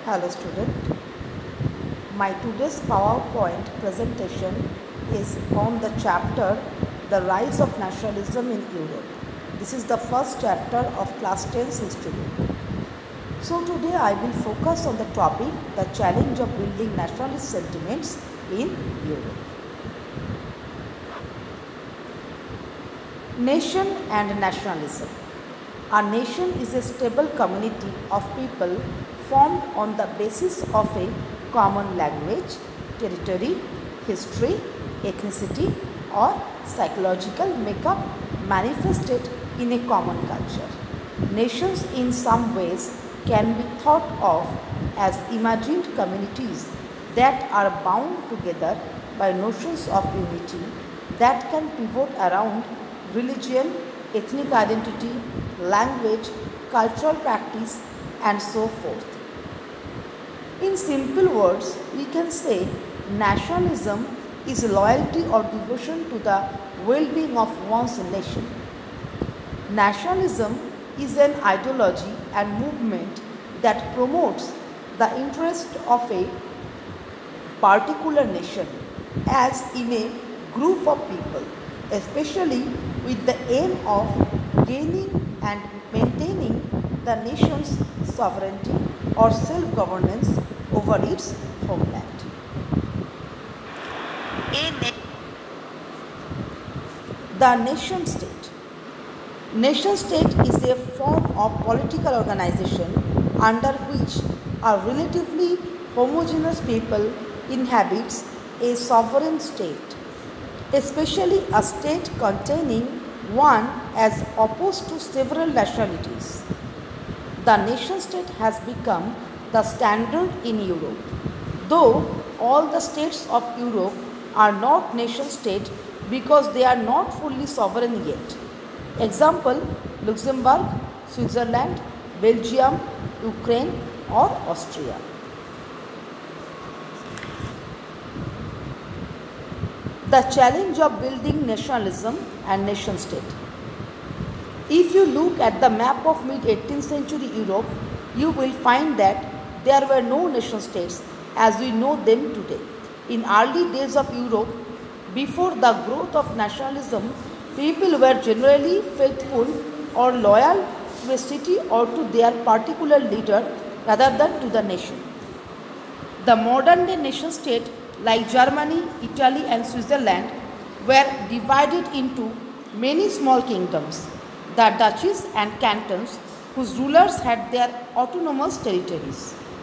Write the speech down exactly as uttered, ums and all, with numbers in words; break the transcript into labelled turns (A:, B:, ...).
A: Hello student, my today's PowerPoint presentation is on the chapter The Rise of Nationalism in Europe. This is the first chapter of class ten's history book. So today I will focus on the topic the challenge of building nationalist sentiments in Europe. Nation and nationalism. A nation is a stable community of people formed on the basis of a common language, territory, history, ethnicity or psychological makeup manifested in a common culture. Nations in some ways can be thought of as imagined communities that are bound together by notions of unity that can pivot around religion, ethnic identity, language, cultural practice and so forth. In simple words, we can say nationalism is loyalty or devotion to the well-being of one's nation. Nationalism is an ideology and movement that promotes the interest of a particular nation as in a group of people, especially with the aim of gaining and maintaining the nation's sovereignty or self-governance over its homeland. The nation state. Nation state is a form of political organization under which a relatively homogeneous people inhabits a sovereign state, especially a state containing one as opposed to several nationalities. The nation state has become the standard in Europe, though all the states of Europe are not nation state because they are not fully sovereign yet. Example, Luxembourg, Switzerland, Belgium, Ukraine or Austria. The challenge of building nationalism and nation state. If you look at the map of mid eighteenth century Europe, you will find that there were no nation states as we know them today. In early days of Europe, before the growth of nationalism, people were generally faithful or loyal to a city or to their particular leader rather than to the nation. The modern day nation state like Germany, Italy and Switzerland were divided into many small kingdoms, the duchies and cantons whose rulers had their autonomous territories.